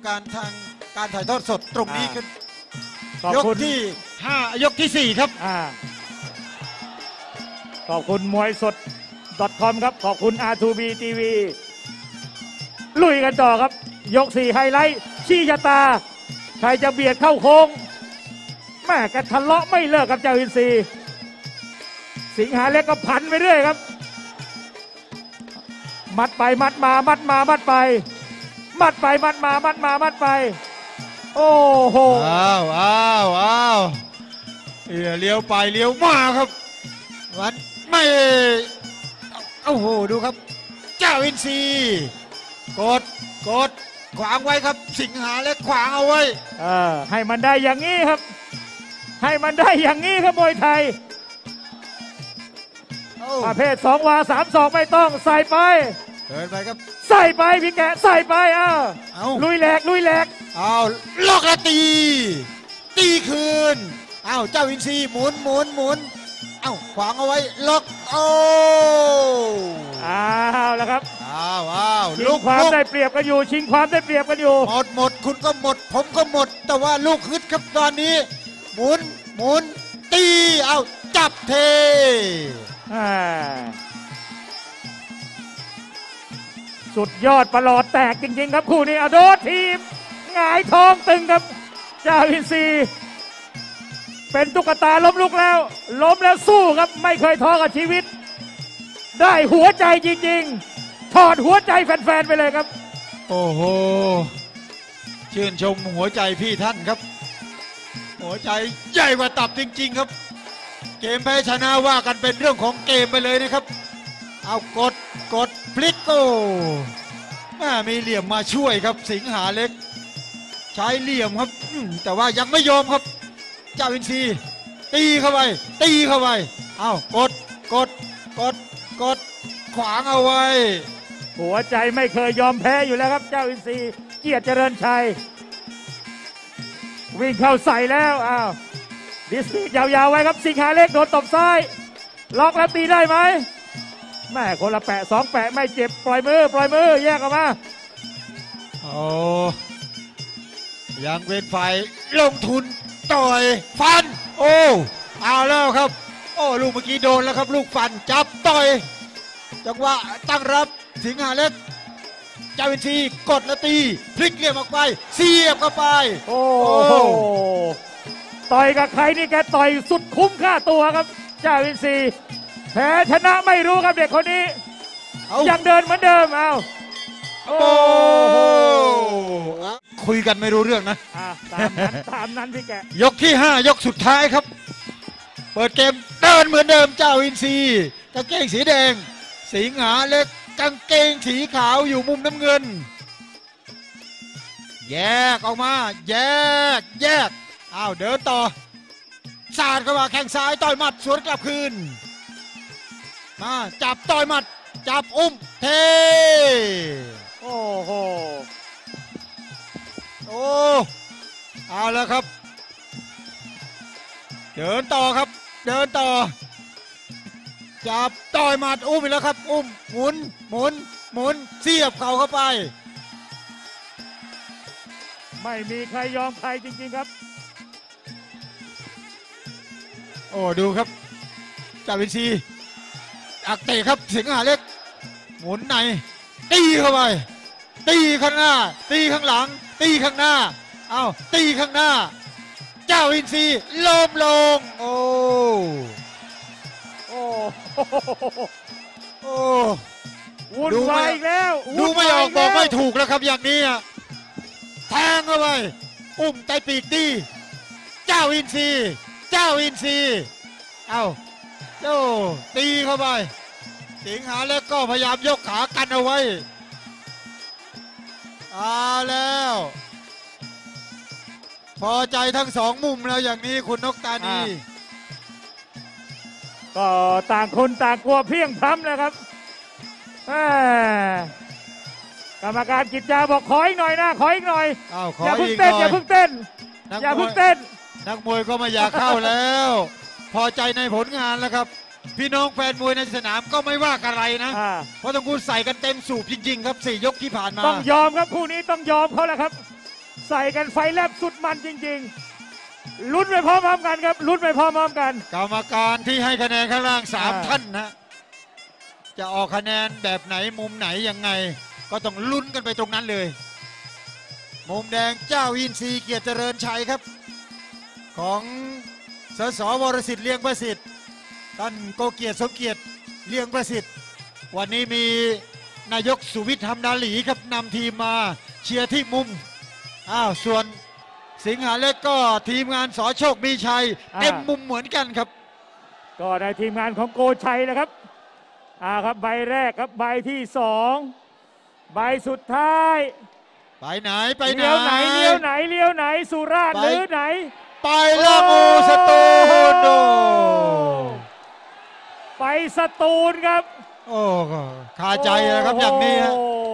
การทางการถ่ายทอดสดตรงนี้ขึ้นยกที่5ยกที่4ครับขอบคุณมวยสด .com ครับขอบคุณ R2B TV ลุยกันต่อครับยก4ไฮไลท์ชี้ชะตาใครจะเบียดเข้าโค้งแม่กันทะเลาะไม่เลิกกับเจ้าอินทรีสิงหาเล็กก็พันไปเรื่อยครับมัดไปมัดมามัดมามัดไปมัดไปมัดมามัดมามัดไปโอ้โหอ้าวเลี้ยวไปเลี้ยวมาครับวันไม่โอ้โหดูครับเจ้าอินทรีกดขวางไว้ครับสิงหาเล็กขวางเอาไว้ให้มันได้อย่างนี้ครับให้มันได้อย่างนี้ครับมวยไทยประเภท2 วา 3 ศอกไม่ต้องใส่ไปเดินไปครับใส่ไปพี่แกใส่ไปลุยแหลกล็อกแล้วตีคืนเจ้าอินทรีหมุนขวางเอาไว้ล็อกแล้วครับลูกความได้เปรียบกันอยู่ชิงความได้เปรียบกันอยู่หมดคุณก็หมดผมก็หมดแต่ว่าลูกฮึดครับตอนนี้หมุนตีจับเทสุดยอดประหลอดแตกจริงๆครับคู่นี้โดนทีมหงายท้องตึงครับเจ้าอินทรีเป็นตุ๊กตาล้มลุกแล้วสู้ครับไม่เคยท้อกับชีวิตได้หัวใจจริงๆถอดหัวใจแฟนๆไปเลยครับโอ้โหชื่นชมหัวใจพี่ท่านครับหัวใจใหญ่กว่าตับจริงๆครับเกมแพ้ชนะว่ากันเป็นเรื่องของเกมไปเลยนะครับกดพลิกโก้มีเหลี่ยมมาช่วยครับสิงหาเล็กใช้เหลี่ยมครับแต่ว่ายังไม่ยอมครับเจ้าอินทรีตีเข้าไปกดขวางเอาไว้หัวใจไม่เคยยอมแพ้อยู่แล้วครับเจ้าอินทรีเกียรติเจริญชัยวิ่งเข้าใส่แล้วดิสยาวๆไว้ครับสิงหาเล็กโดนตบซ้ายล็อกแล้วตีได้ไหมแม่คนละแปะ2 แปะไม่เจ็บปล่อยมือแยกออกมายังเป็นฝ่ายลงทุนต่อยฟันเอาแล้วครับลูกเมื่อกี้โดนแล้วครับลูกฟันจับต่อยจังหวะตั้งรับสิงหาเล็กเจ้าอินทรีกดแล้วตีพลิกเหลี่ยมออกไปเสียบเข้าไปต่อยกับใครนี่แกต่อยสุดคุ้มค่าตัวครับเจ้าอินทรีแพ้ชนะไม่รู้ครับเด็กคนนี้ยังเดินเหมือนเดิมคุยกันไม่รู้เรื่องนะตามนั้นพี่แกยกที่5ยกสุดท้ายครับเปิดเกมเดินเหมือนเดิมเจ้าอินทรีกางเกงสีแดงสิงหาเล็กกางเกงสีขาวอยู่มุมน้ำเงินแยกออกมาแยกเดินต่อสาดเข้ามาแข้งซ้ายต่อยหมัดสวนกลับคืนมาจับต่อยหมัดจับเทเอาแล้วครับเดินต่อครับจับต่อยหมัดอีกแล้วครับหมุนเสียบเข่าเข้าไปไม่มีใครยอมใครจริงๆครับดูครับเจ้าอินทรีอักเตะครับสิงหาเล็กหมุนในตีเข้าไปตีข้างหน้าตีข้างหลังตีข้างหน้าตีข้างหน้าเจ้าอินทรีล้มลงวุ่นวายอีกแล้วดูไม่ออกบอกไม่ถูกแล้วครับอย่างนี้แทงเข้าไปใจปีกดีเจ้าอินทรีตีเข้าไปสิงหาเล็กก็พยายามยกขากันเอาไว้แล้วพอใจทั้ง2มุมแล้วอย่างนี้คุณนกตานีก็ต่างคนต่างกลัวเพียงพล้ำเลยครับกรรมการกิจจาบอกขออีกหน่อยนะอย่าเพิ่งเต้นนักมวยก็ไม่อยากเข้าแล้วพอใจในผลงานแล้วครับพี่น้องแฟนมวยในสนามก็ไม่ว่าอะไรนะเพราะทั้งคู่ใส่กันเต็มสูบจริงๆครับ4 ยกที่ผ่านมาต้องยอมครับคู่นี้ต้องยอมเขาแหละครับใส่กันไฟแลบสุดมันจริงๆลุ้นไปพร้อมๆกันครับลุ้นไปพร้อมๆกันกรรมการที่ให้คะแนนข้างล่าง3 อ่าท่านนะจะออกคะแนนแบบไหนมุมไหนยังไง ก็ต้องลุ้นกันไปตรงนั้นเลย มุมแดงเจ้าอินทรีย์เกียรติเจริญชัยครับ ของสสวรสิทธิ์เลี้ยงประสิทธิ์ท่านโกเกียรติสมเกียรติเลี้ยงประสิทธิ์วันนี้มีนายกสุวิทย์ธรรมนาหลีครับนำทีมมาเชียร์ที่มุมส่วนสิงหาเล็กก็ทีมงานสอโชคมีชัยเต็มมุมเหมือนกันครับก็ในทีมงานของโกชัยนะครับครับใบแรกครับใบที่2ใบสุดท้ายไปไหนไปไหนเลี้ยวไหนเลี้ยวไหนเลี้ยวไหนสุราษฎร์หรือไหนไปละงูสตูลโดไปสตูลครับโอ้คาใจนะครับอย่างนี้ฮะโอ้